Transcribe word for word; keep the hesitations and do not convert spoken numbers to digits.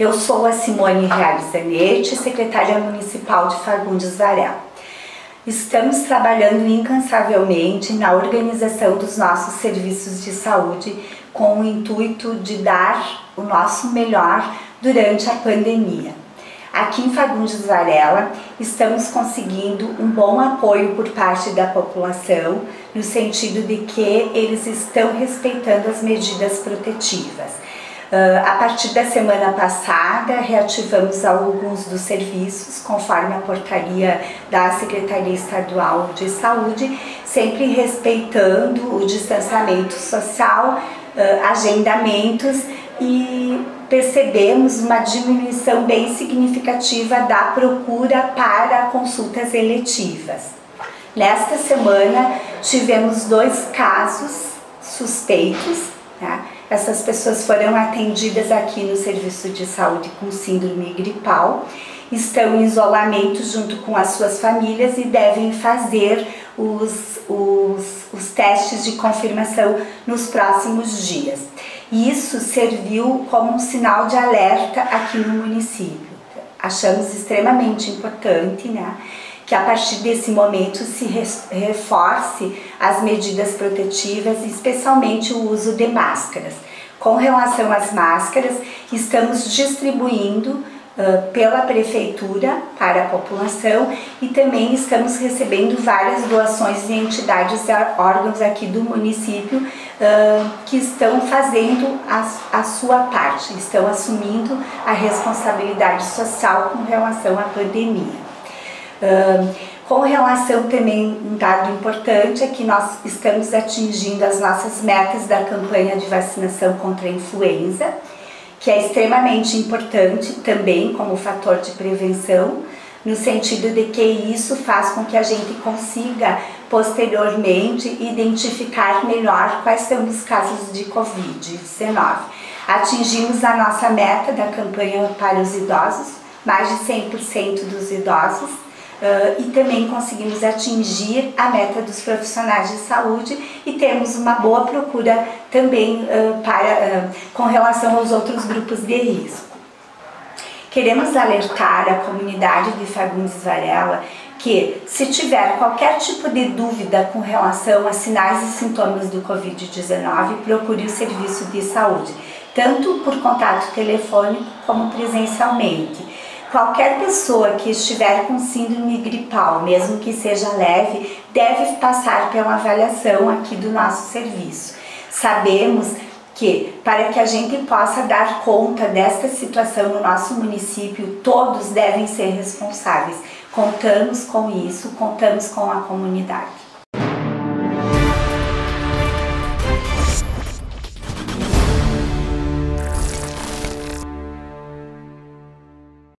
Eu sou a Simone Reale Zanetti, secretária municipal de Fagundes Varela. Estamos trabalhando incansavelmente na organização dos nossos serviços de saúde com o intuito de dar o nosso melhor durante a pandemia. Aqui em Fagundes Varela, estamos conseguindo um bom apoio por parte da população, no sentido de que eles estão respeitando as medidas protetivas. Uh, a partir da semana passada, reativamos alguns dos serviços, conforme a portaria da Secretaria Estadual de Saúde, sempre respeitando o distanciamento social, uh, agendamentos, e percebemos uma diminuição bem significativa da procura para consultas eletivas. Nesta semana, tivemos dois casos suspeitos, né? Essas pessoas foram atendidas aqui no serviço de saúde com síndrome gripal, estão em isolamento junto com as suas famílias e devem fazer os, os, os testes de confirmação nos próximos dias. Isso serviu como um sinal de alerta aqui no município. Achamos extremamente importante, né, que a partir desse momento se reforce as medidas protetivas, especialmente o uso de máscaras. Com relação às máscaras, estamos distribuindo uh, pela prefeitura para a população e também estamos recebendo várias doações de entidades e órgãos aqui do município uh, que estão fazendo a, a sua parte, estão assumindo a responsabilidade social com relação à pandemia. Uh, com relação também, um dado importante é que nós estamos atingindo as nossas metas da campanha de vacinação contra a influenza, que é extremamente importante também como fator de prevenção, no sentido de que isso faz com que a gente consiga posteriormente identificar melhor quais são os casos de covid dezenove. Atingimos a nossa meta da campanha para os idosos, mais de cem por cento dos idosos, Uh, e também conseguimos atingir a meta dos profissionais de saúde e temos uma boa procura também uh, para, uh, com relação aos outros grupos de risco. Queremos alertar a comunidade de Fagundes Varela que, se tiver qualquer tipo de dúvida com relação a sinais e sintomas do covid dezenove, procure o serviço de saúde, tanto por contato telefônico como presencialmente. Qualquer pessoa que estiver com síndrome gripal, mesmo que seja leve, deve passar pela avaliação aqui do nosso serviço. Sabemos que, para que a gente possa dar conta desta situação no nosso município, todos devem ser responsáveis. Contamos com isso, contamos com a comunidade.